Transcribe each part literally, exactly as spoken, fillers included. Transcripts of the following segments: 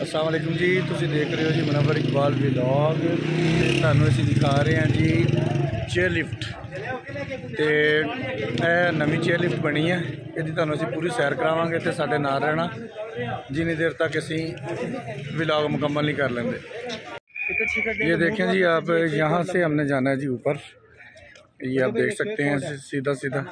अस्सलाम वालेकुम जी, तुसीं देख रहे हो जी मुनव्वर इकबाल व्लॉग। ते तुहानूं असीं दिखा रहे हैं जी चेयर लिफ्ट। तो यह नवीं चेयर लिफ्ट बनी है, इसकी तुहानूं असीं पूरी सैर करावांगे। तो साडे नाल रहना जिन्नी देर तक असीं व्लॉग मुकम्मल नहीं कर लेंगे। ये देखें जी, आप यहाँ से हमने जाना है जी ऊपर। ये आप देख सकते हैं सीधा सीधा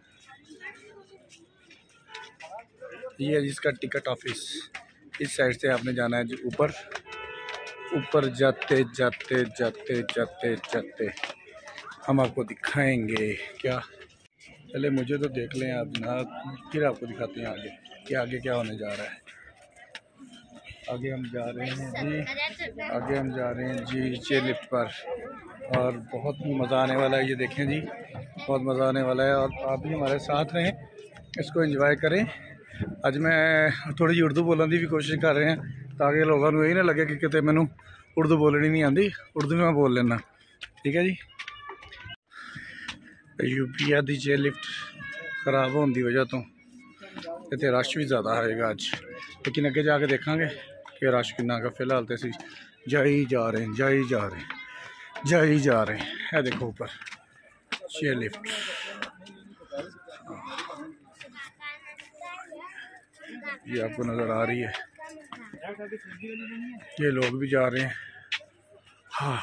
ये है जिसका टिकट ऑफिस। इस साइड से आपने जाना है जी ऊपर। ऊपर जाते जाते जाते जाते जाते हम आपको दिखाएंगे क्या। पहले मुझे तो देख लें आप जनाब, फिर आपको दिखाते हैं आगे कि आगे क्या होने जा रहा है। आगे हम जा रहे हैं जी आगे हम जा रहे हैं जी चेयर लिफ्ट पर, और बहुत मज़ा आने वाला है। ये देखें जी, बहुत मज़ा आने वाला है और आप भी हमारे साथ रहें, इसको एंजॉय करें। अज मैं थोड़ी जी उर्दू बोलने की भी कोशिश कर रहे हैं ताकि लोगों को यही ना लगे कि कितने मैनू उर्दू बोलनी नहीं आती। उर्दू में मैं बोल लेना, ठीक है जी। यूपी की चेयर लिफ्ट खराब होने की वजह तो इतने रश भी ज़्यादा आएगा अज, लेकिन अगे जाके देखांगे कि रश कितना का। फिलहाल तो असी जाई जा रहे हैं जाई जा रहे हैं जाई जा रहे हैं। है देखो ऊपर चेयर लिफ्ट। ये आपको नज़र आ रही है, ये लोग भी जा रहे हैं। हाँ,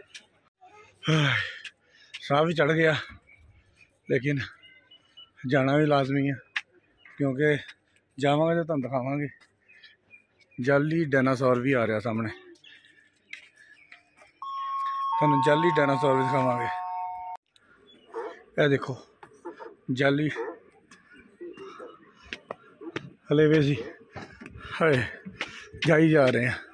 साह भी चढ़ गया, लेकिन जाना भी लाजमी है क्योंकि जावांगे तो तुम दिखावांगे। जाली डायनासौर भी आ रहा सामने, तुम जाली डायनासौर भी दिखावांगे। यह देखो जाली हले वे जी हाय जाई जा रहे हैं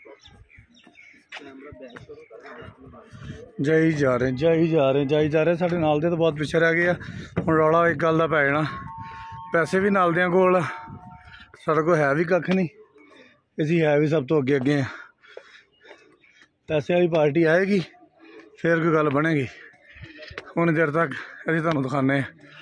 जाई जा रहे हैं जाई जा रहे हैं जाई जा रहे हैं। साढ़े नाल दे तो बहुत पिछे रह गए हुण। रौला एक गल दा पै जाना, पैसे भी नाल दियां कोल, साढ़े कोल है भी कख नहीं, असीं है भी सब तो अगे अगे हैं। पैसे वाली पार्टी आएगी फिर कोई गल बनेगी, उन्नी देर तक असीं तुहानूं दिखाने।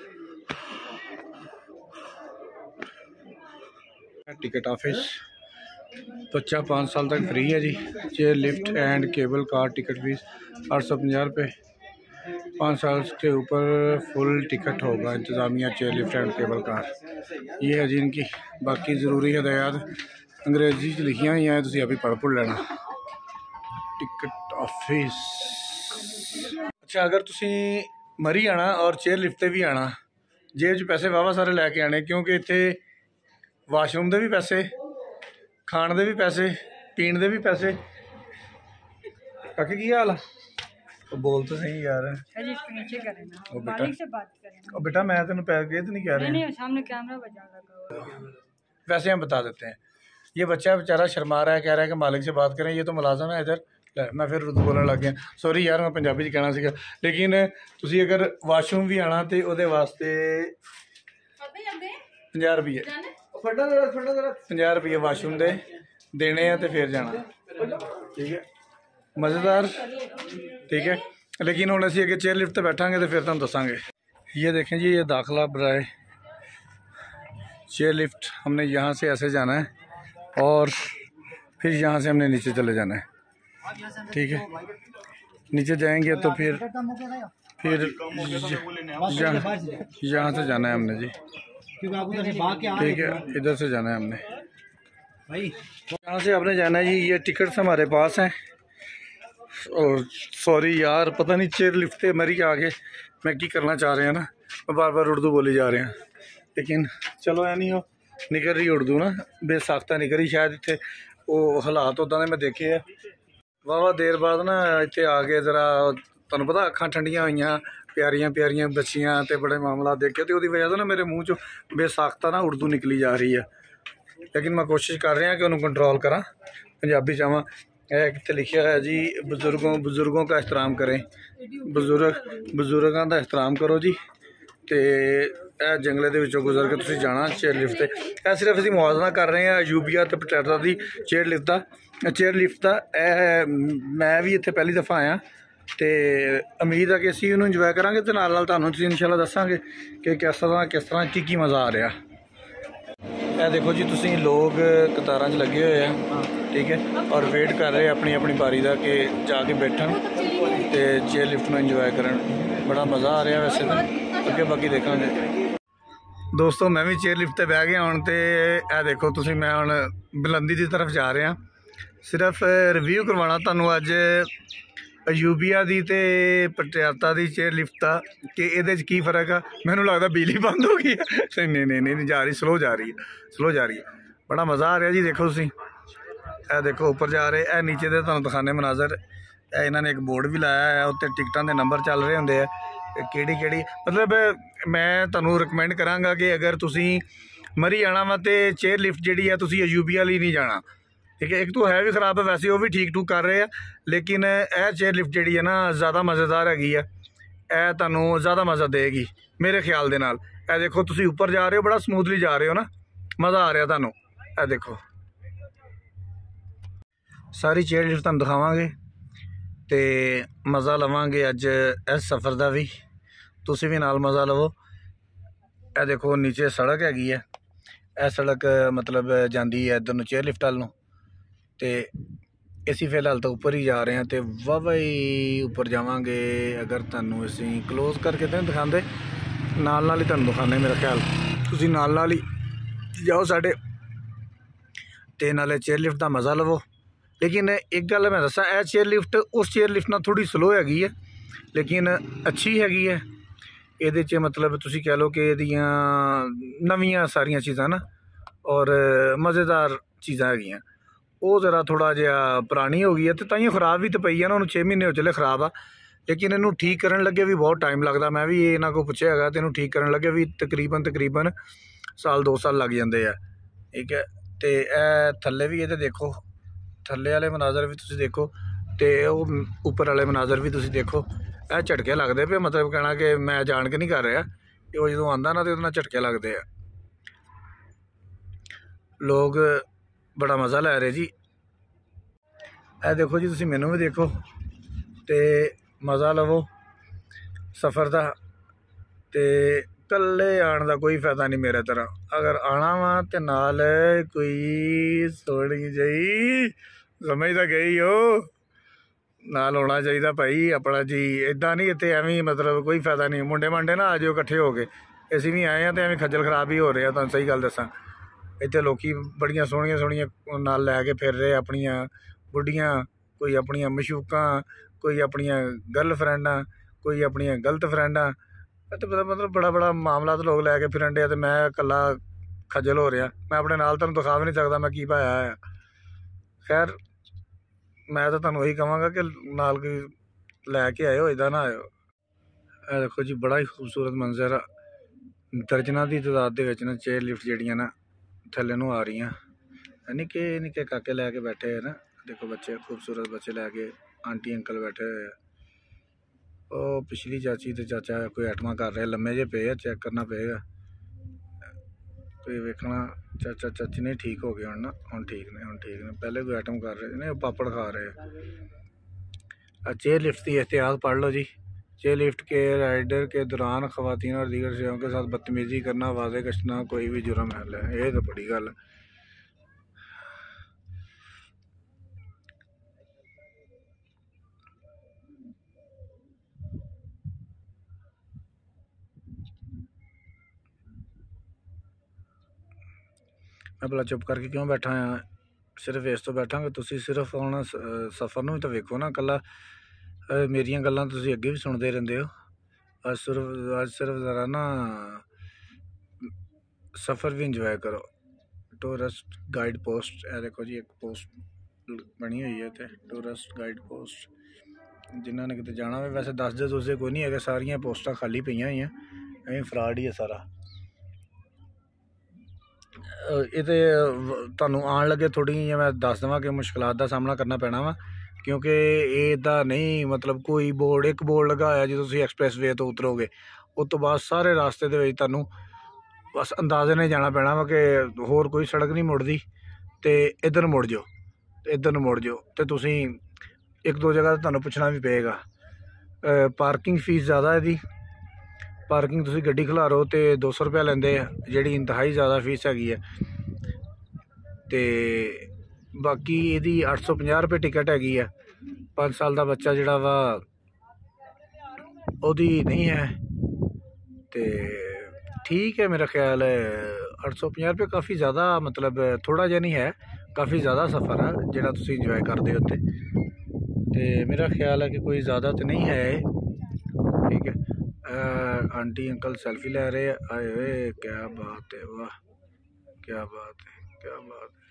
टिकट ऑफिस बच्चा पाँच साल तक फ्री है जी। Chair lift and cable car ticket fees आठ सौ पंजाह रुपये। पाँच साल के ऊपर फुल टिकट होगा। इंतज़ामिया chair lift and cable car, ये है जी इनकी। बाकी ज़रूरी हदायत अंग्रेजी च लिखिया हुई हैं, तुसीं अभी पढ़ पढ़ लेना। Ticket office. अच्छा, अगर तुसीं मरी आना और चेयर लिफ्ट से भी आना, जेब च पैसे वाहवा सारे लैके आने, क्योंकि इत्थे वाशरूम के भी पैसे, खाने के भी पैसे, पीने के भी पैसे। काके की हाल है? बोल तो सही यार। नीचे करें ना, ओ बेटा, मालिक से बात करें। ओ बेटा मैं तेन पैसे तो नहीं कह रहे। नहीं, सामने कैमरा बजा लगा। वैसे हम बता देते हैं, ये बच्चा बेचारा शर्मा रहा है, कह रहा है कि मालिक से बात करें। ये तो मुलाजम है इधर। मैं फिर उर्दू बोलने लग गया, सॉरी यार, मैं पंजाबी कहना सीगा। लेकिन तुसी अगर वाशरूम भी आना तो वो वास्ते पंजाह रुपये पंजाह रुपये वाशरूम दे देने हैं तो फिर जाना, ठीक है। मज़ेदार, ठीक है। लेकिन हम असी अगे चेयर लिफ्ट पर बैठांगे तो फिर तुम दसांगे। ये देखें जी, ये दाखिला बराए चेयर लिफ्ट। हमने यहाँ से ऐसे जाना है और फिर यहाँ से हमने नीचे चले जाना है, ठीक है। नीचे जाएंगे तो फिर फिर यहाँ से जाना है हमने जी, ठीक है। इधर से जाना है हमने, यहाँ से आपने जाना है जी। ये टिकट्स हमारे पास हैं। और सॉरी यार, पता नहीं चेयर लिफ्ट से मरी आगे मैं की करना चाह रहे हैं ना, बार बार उर्दू बोली जा रहे हैं। लेकिन चलो ऐ नहीं हो निकल रही उर्दू ना, बेसाख्ता निकल रही। शायद इतने वो हालात उदा ने मैं देखे है। वाहवा देर बाद ना इतने आ गए, जरा तुहानूं पता अखां ठंडियां हुई, प्यारियां प्यारियां बच्चियां, तो बड़े मामला देखे, तो उसकी वजह से ना मेरे मूँह चो बेसाख्ता ना उर्दू निकली जा रही है। लेकिन मैं कोशिश कर रहा कि उन्होंने कंट्रोल करा, पंजाबी चाहवा। है कितने लिखा है जी, बुजुर्गों बुजुर्गों का एहतराम करें, बुजुर्ग बुजुर्गों का एहतराम करो जी। तो यह जंगलों के विचों गुजर के तुसीं जाना चेयर लिफ्ट से। यह सिर्फ असीं मुआवजा कर रहे हैं यूबिया तो पटैटा की चेयर लिफ्ट का चेयर लिफ्ट का। यह मैं भी इत्थे पहली दफ़ा आया, तो उम्मीद है कि असीं इहनूं इंजॉय करांगे, तो नाल नाल तुहानूं इंशाल्लाह दस्सांगे कि किस तरह किस तरह की की मज़ा आ रहा। ਇਹ ਦੇਖੋ ਜੀ ਤੁਸੀਂ ਲੋਕ ਕਤਾਰਾਂ 'ਚ ਲੱਗੇ ਹੋਏ ਆ, ਠੀਕ ਹੈ, ਔਰ ਵੇਟ ਕਰ ਰਹੇ ਆਪਣੀ ਆਪਣੀ ਬਾਰੀ ਦਾ ਕਿ ਜਾ ਕੇ ਬੈਠਣ ਤੇ ਚੇਅਰ ਲਿਫਟ ਨੂੰ ਇੰਜੋਏ ਕਰਨ। ਬੜਾ ਮਜ਼ਾ ਆ ਰਿਹਾ ਵੈਸੇ ਤਾਂ, ਅੱਗੇ ਬਾਕੀ ਦੇਖਾਂਗੇ। ਦੋਸਤੋ ਮੈਂ ਵੀ ਚੇਅਰ ਲਿਫਟ ਤੇ ਬਹਿ ਗਿਆ ਹੁਣ, ਤੇ ਇਹ ਦੇਖੋ ਤੁਸੀਂ ਮੈਂ ਹੁਣ ਬੁਲੰਦੀ ਦੀ ਤਰਫ ਜਾ ਰਿਹਾ। ਸਿਰਫ ਰਿਵਿਊ ਕਰਵਾਉਣਾ ਤੁਹਾਨੂੰ ਅੱਜ ਅਯੂਬੀਆ ਦੀ ਤੇ ਪਟਿਆਲਾ ਦੀ ਚੇਅਰ ਲਿਫਟ ਦਾ ਕਿ ਇਹਦੇ 'ਚ ਕੀ ਫ਼ਰਕ ਆ। ਮੈਨੂੰ ਲੱਗਦਾ ਬਿਜਲੀ ਬੰਦ ਹੋ ਗਈ ਹੈ। ਨਹੀਂ ਨਹੀਂ ਨਹੀਂ ਜਾ ਰਹੀ, ਸਲੋ ਜਾ ਰਹੀ ਹੈ, ਸਲੋ ਜਾ ਰਹੀ ਹੈ। ਬੜਾ ਮਜ਼ਾ ਆ ਰਿਹਾ ਜੀ। ਦੇਖੋ ਤੁਸੀਂ ਇਹ ਦੇਖੋ ਉੱਪਰ ਜਾ ਰਹੇ, ਇਹ ਨੀਚੇ ਦੇ ਤੁਹਾਨੂੰ ਦਿਖਾਣੇ ਮਨਾਜ਼ਰ। ਇਹ ਇਹਨਾਂ ਨੇ ਇੱਕ ਬੋਰਡ ਵੀ ਲਾਇਆ ਹੈ, ਉੱਤੇ ਟਿਕਟਾਂ ਦੇ ਨੰਬਰ ਚੱਲ ਰਹੇ ਹੁੰਦੇ ਆ ਕਿਹੜੀ ਕਿਹੜੀ। ਮਤਲਬ ਮੈਂ ਤੁਹਾਨੂੰ ਰਿਕਮੈਂਡ ਕਰਾਂਗਾ ਕਿ ਅਗਰ ਤੁਸੀਂ ਮਰੀ ਜਾਣਾ ਵਾ ਤੇ ਚੇਅਰ ਲਿਫਟ ਜਿਹੜੀ ਆ ਤੁਸੀਂ ਅਯੂਬੀਆ ਲਈ ਨਹੀਂ ਜਾਣਾ, ਠੀਕ ਹੈ। ਇੱਕ ਤਾਂ ਹੈ ਵੀ ख़राब है, वैसे वो भी ठीक ठूक कर रहे हैं, लेकिन यह चेयर लिफ्ट जी है ना ज़्यादा मज़ेदार हैगी है। यह तुहानू ज़्यादा मज़ा देगी मेरे ख्याल दे नाल। यह देखो तुसी ऊपर जा रहे हो, बड़ा स्मूथली जा रहे हो ना, मज़ा आ रहा तुहानू। यह देखो सारी चेयर लिफ्ट तुहानू दिखावांगे ते मज़ा लवांगे अज इस सफ़र का भी, तुसी भी नाल मज़ा लवो। यह देखो नीचे सड़क हैगी है, यह सड़क मतलब जाती है इधर नूं चेयर लिफ्ट वाल नूं, तो असी फिलहाल तो उपर ही जा रहे हैं। तो वाह ही उपर जावांगे अगर तुहानू असी क्लोज करके तो नहीं दिखाते, नाल नाल ही तुहानू दिखाने मेरा ख्याल। तुसी नाल नाल ही जाओ साडे ते नाले चेयर लिफ्ट का मज़ा लवो। लेकिन एक गल मैं दसा, यह चेयर लिफ्ट उस चेयर लिफ्ट नाल थोड़ी स्लो हैगी है, लेकिन अच्छी हैगी है। ये मतलब तुसी कह लो कि इहदियां नवीं सारिया चीज़ां ना और मज़ेदार चीज़ां हैगियां। वो ज़रा थोड़ा जिहा पुरानी हो गई है तो ताइयों ख़राब भी तो पई है ना, उन्होंने छे महीने हो चले ख़राब आ, लेकिन इनू ठीक करन लगे भी बहुत टाइम लगता। मैं भी इन्हां को पुछया हैगा तो इनू ठीक करन लगे भी तकरीबन तकरीबन साल दो साल लग जाते हैं, ठीक है। तो यह थल्ले भी ये देखो, थल्ले वाले मनाजर भी तुसीं देखो, तो उपर वाले मनाजर भी तुसीं देखो। यह झटके लगते पे, मतलब कहना कि मैं जान के नहीं कर रहा, वो जो आंदा ना तो झटके लगते हैं। लोग बड़ा मज़ा लै रहे जी। ए देखो जी तुसीं मैनू भी देखो तो मज़ा लवो सफ़र का। तो कल्ले आने का कोई फायदा नहीं मेरे तरह, अगर आना वा तो नाल कोई सोहनी जी समझ तो गई हो, नाल होना चाहिए भाई अपना जी। इदा नहीं इतने एवं मतलब कोई फायदा नहीं, मुंडे मांडे ना आ जाओ इकट्ठे हो गए। असीं भी आए हैं तो एवं खज्जल खराब ही हो रहे हैं। तुहानूं सही गल दसां, इतने लोग बड़िया सोहनिया सोहनिया नाल लैके फिर रहे अपनिया बुढ़ियाँ, कोई अपनिया मशूकां, कोई अपनिया गर्लफ्रेंडां, कोई अपनिया गलत फ्रेंडां। तो मतलब बड़ा बड़ा मामला तो लोग लैके फिरन डे, तो मैं कला खज्जल हो रहा। मैं अपने नाल तुहानूं दिखा भी नहीं सकता मैं की पाया है। खैर मैं तो तुहानूं यही कहांगा कि नाल कोई लैके आयो, इदा ना आयो। ए देखो जी बड़ा ही खूबसूरत मंजर आ। दर्जनां की तादाद दे विच ना चेयर लिफ्ट जिहड़ियां ना थल्ले नूं आ रही, निक्के निक्के काके लैके बैठे है ना। देखो बच्चे, खूबसूरत बच्चे लैके आंटी अंकल बैठे हुए। ओ पिछली चाची तो चाचा कोई आइटमां कर रहे, लम्मे जे पे, चेक करना पेगा कोई वेखना। चाचा चाची नहीं ठीक हो गए ना, हम ठीक ने, हम ठीक ने। पहले कोई आइटम कर रहे नहीं, पापड़ खा रहे। चेयर लिफ्ट की एहतियात पढ़ लो जी। चेयर लिफ्ट के राइडर के दौरान ख़वातीन और दीगर शेयों के साथ बदतमीज़ी करना, वाज़े कशना कोई भी जुर्म है। ये तो बड़ी गल है। मैं भला चुप करके क्यों बैठा हाँ, सिर्फ इस तो बैठा कि तुसी सिर्फ हुण सफ़र नूं तो वेखो ना। कला मेरियां गल्लां तुसी अगे भी सुनते रहंदे हो। अज सिर्फ अज सिर्फ ज़रा ना सफ़र भी इंजॉय करो। टूरिस्ट गाइड पोस्ट, ए देखो जी एक पोस्ट बनी हुई है तो टूरिस्ट गाइड पोस्ट। जिन्होंने ने किते जाना हो वैसे दस दे तुसे कोई नहीं है, सारिया पोस्टां खाली पईयां हुई हैं, फ्रॉड ही है सारा। ये तुहानूं आन लगे थोड़ी मैं दस देवां कि मुश्किलात का सामना करना पैना वा, क्योंकि इहदा नहीं मतलब कोई बोर्ड एक बोर्ड लगा होया जो तुसीं एक्सप्रैस वे तो उतरोगे, उस तो बाद सारे रास्ते दे विच तुहानूं बस अंदाजे ने जाना पैना वा कि होर कोई सड़क नहीं मुड़दी, तो इधर मुड़ जाओ, इधर मुड़ जाओ। तो तुसीं एक दो जगह तुहानूं पुछना भी पेगा। पार्किंग फीस ज़्यादा है दी, पार्किंग तुसीं गड्डी खलारो तो दो सौ रुपया लेंदे, जिहड़ी इंतहाई ज़्यादा फीस हैगी है। तो बाकी यदी अठ सौ पचास रुपये टिकट हैगी है। पाँच साल का बच्चा जोड़ा वा ओदी नहीं है तो ठीक है। मेरा ख्याल है अठ सौ पचास रुपये काफ़ी ज़्यादा, मतलब थोड़ा जहा नहीं है, काफ़ी ज़्यादा सफ़र है जोड़ा तुम इंजॉय करते हो उत्ते। तो मेरा ख्याल है कि कोई ज़्यादा तो नहीं है, ठीक है। आ, आंटी अंकल सेल्फी ले रहे हैं, आए हुए, क्या बात है, वाह क्या बात है, क्या बात है।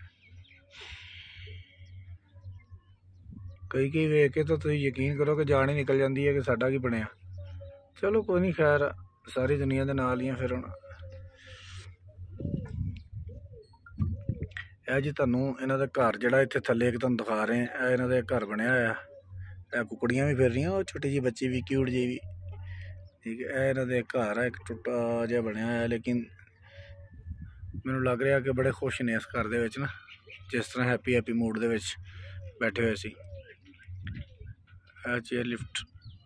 कई कई वेख के तो तुम यकीन करो कि जान ही निकल जाती है कि साडा की बनया। चलो कोई नहीं, खैर सारी दुनिया के नाल ही है। फिर हम यह जी तुहानू इन्हां दा घर जिहड़ा इत्थे थल्ले एक तुहानू दिखा रहे हैं, इन्हां दा घर बनया होया। यह कुकड़ियां भी फिर रही, और छोटी जी बच्ची भी क्यूट जी भी, ठीक है। यह इन्हां दे घर है, एक टुटा जिहा बनया है, लेकिन मैनू लग रहा कि बड़े खुश ने इस घर दे विच ना, जिस तरह हैप्पी हैप्पी मूड दे विच बैठे हुए सी। चेयर लिफ्ट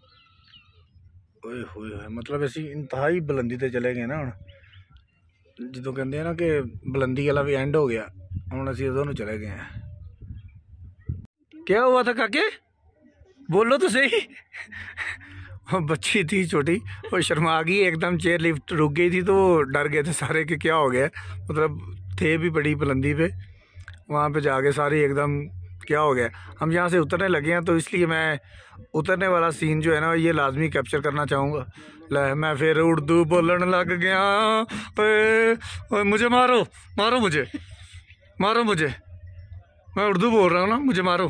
ओए होए, मतलब असी इंतहाई बुलंदी ते चले गए ना। हुण जो कहते हैं ना कि बुलंदी वाला भी एंड हो गया, हुण असी उधर नूं चले गए हैं। क्या हुआ था काके, बोलो तो सही। बच्ची थी छोटी, वो शर्मा गई एकदम, चेयर लिफ्ट रुक गई थी तो डर गए थे सारे कि क्या हो गया। मतलब थे भी बड़ी बुलंदी पे, वहाँ पे जाके सारे एकदम क्या हो गया। हम यहाँ से उतरने लगे हैं, तो इसलिए मैं उतरने वाला सीन जो है ना ये लाजमी कैप्चर करना चाहूँगा। ले मैं फिर उर्दू बोलन लग गया, ओए, ओए, मुझे मारो मारो मुझे मारो मुझे, मैं उर्दू बोल रहा हूँ ना, मुझे मारो।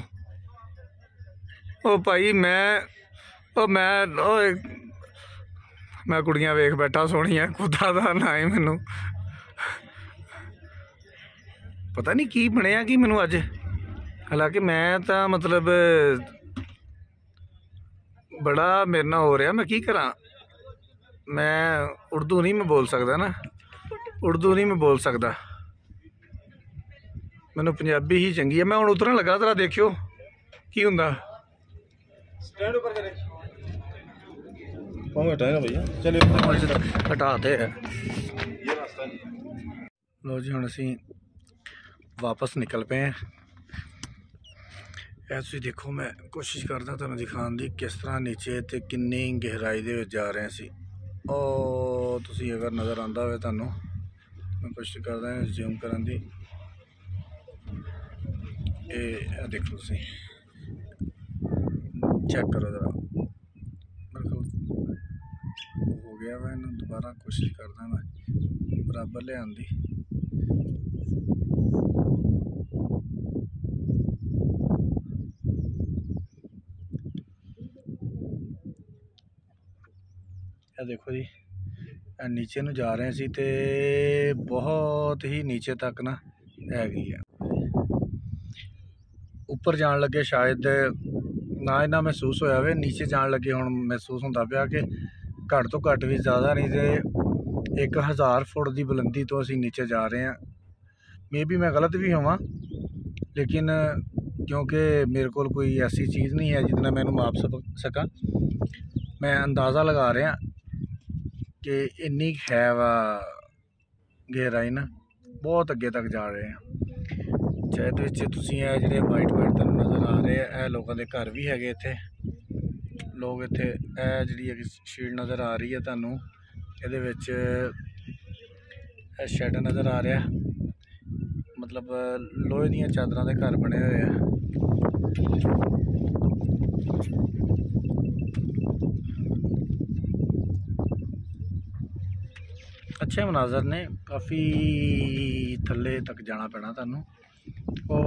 ओ भाई मैं ओ मैं ओ मैं कुड़ियाँ वेख बैठा सोहणियां, खुदा दा ना है मैनू पता नहीं की बनया कि मैनू अज। हालांकि मैं तो मतलब बड़ा मेरे ना हो रहा, मैं की करा, मैं उर्दू नहीं मैं बोल सकता ना, उर्दू नहीं मैं बोल सकता, मैनू पंजाबी ही चंगी है। मैं हुण उतरन लगा, जरा देखियो की हुंदा। हटाते लो जी, हुण असीं वापस निकल पे हैं। ऐ तुसीं देखो, मैं कोशिश करदा तुहानूं दिखाउण दी किस तरह नीचे ते किन्नी गहराई दे विच जा रहे हैं असीं। ओ तुसीं अगर नज़र आंदा होवे तुहानूं, मैं कोशिश करदा जूम करन दी। ए देखो तुसीं चेक करो जरा, हो गया वा, इन्हूं दोबारा कोशिश करदा मैं बराबर लियाउण दी। देखो जी, नीचे नूं जा रहे सी ते बहुत ही नीचे तक ना हैगी है। उपर जान लगे शायद ना इन्ना महसूस होया वे, नीचे जान लगे हुण महसूस होंदा पिया कि घट तो घट भी ज़्यादा नहीं तो एक हज़ार फुट की बुलंदी तो असीं नीचे जा रहे हैं। मे बी मैं गलत भी होवां, लेकिन क्योंकि मेरे को कोई ऐसी चीज़ नहीं है जितना मैं माप सका, मैं अंदाज़ा लगा रहा कि इन्नी है वा गहराई ना, बहुत अगे तक जा रहे हैं। शायद विच तुसीं ए जिहड़े वाइट वाइट तुहानूं नज़र आ रहे हैं, ए लोगों के घर भी हैगे इत्थे। लोग इत्थे ए जिहड़ी शील्ड नज़र आ रही है तुहानूं, इहदे विच शैड नज़र आ रहा, मतलब लोहे दीयां चादरां दे घर बने हुए हैं। अच्छे मनाजर ने, काफ़ी थल्ले तक जाना पैना तुहानूं। ओ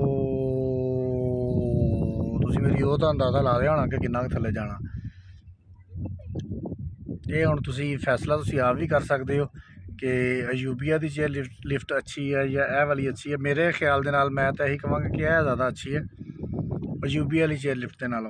तुसीं मेरी ओह तां अंदाज़ा ला लिया होना कि किन्ना थल्ले जाना। ये हुण तुसीं फैसला तुसीं आप भी कर सकते हो कि अयूबिया की चेयर लिफ्ट लिफ्ट अच्छी है या यह वाली अच्छी है। मेरे ख्याल दे नाल मैं तो यही कहांगा कि यह ज़्यादा अच्छी है अयूबिया वाली चेयर लिफ्ट के नालों।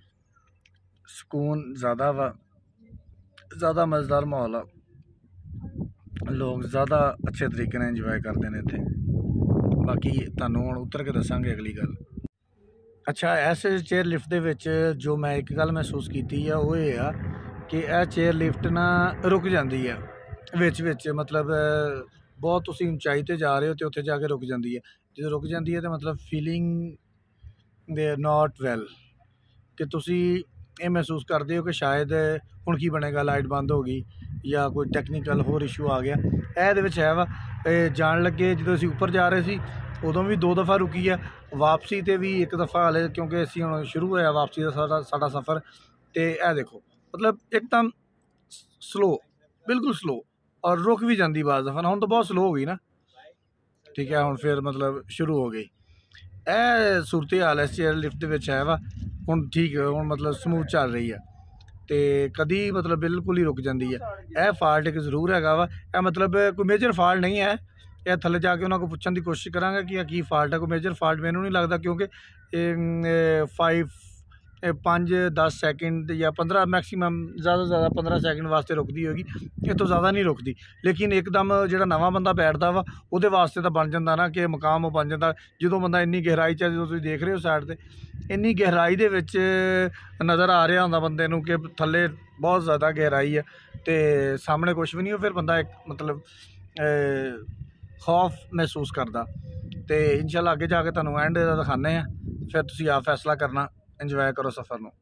सुकून ज़्यादा वा, ज़्यादा मज़ेदार माहौल आ, लोग ज़्यादा अच्छे तरीके नाल इंजॉय करते हैं इत्थे। बाकी तुहानूं हुण उतर के दसांगे अगली गल। अच्छा, इस चेयर लिफ्ट दे विच जो मैं एक गल महसूस की है वो ये आ कि यह चेयर लिफ्ट ना रुक जाती है विच विच, मतलब बहुत तुसीं ऊंचाई ते जा रहे हो तो उत्थे जाके रुक जाती है। जो रुक जाती है तो मतलब फीलिंग दे नॉट वैल कि तुसी ये महसूस करते हो कि शायद हुण की बनेगा, लाइट बंद हो गई या कोई टैक्नीकल होर इशू आ गया। ये है वा जान लगे जो असीं उपर जा रहे थे उदों भी दो दफ़ा रुकी है, वापसी ते भी एक दफ़ा हाले क्योंकि असीं हुण शुरू होया वापसी का साडा साडा सफ़र। तो यह देखो मतलब एकदम स्लो, बिल्कुल स्लो, और रुक भी जाती बाज़ दफ़ा। हुण तो बहुत स्लो हो गई ना, ठीक है, हुण फिर मतलब शुरू हो गई। ए सूरत हाल इस चेयर लिफ्ट है वा हुण ठीक है, हुण मतलब स्मूथ चल रही है। तो कभी मतलब बिल्कुल ही रुक जाती है। यह फॉल्ट एक जरूर है वा, यह मतलब कोई मेजर फॉल्ट नहीं है। यह थले जाके उन्होंने को पूछने की कोशिश करांगा कि यह की फॉल्ट है। कोई मेजर फॉल्ट मैनू नहीं लगता क्योंकि फाइव पाँच दस सैकेंड या पंद्रह मैक्सीमम ज़्यादा से ज़्यादा पंद्रह सैकेंड वास्ते रुकती होगी, इस तो ज़्यादा नहीं रुकती। लेकिन एकदम जो नवा बंदा बैठता वा वो वास्ते तो बन जाता ना कि मकाम बन जाता जो बंदा इन्नी गहराई च जो तुम देख रहे हो साइड से इन्नी गहराई दे विच नज़र आ रहा होंदा बंदे नूं कि थले बहुत ज़्यादा गहराई है तो सामने कुछ भी नहीं हो, फिर बंदा एक मतलब खौफ महसूस करता। तो इंशाल्लाह अगे जाके तुहानूं एंड दिखाने हैं, फिर तुसीं आप फैसला करना। इंजॉय करो सफ़र में।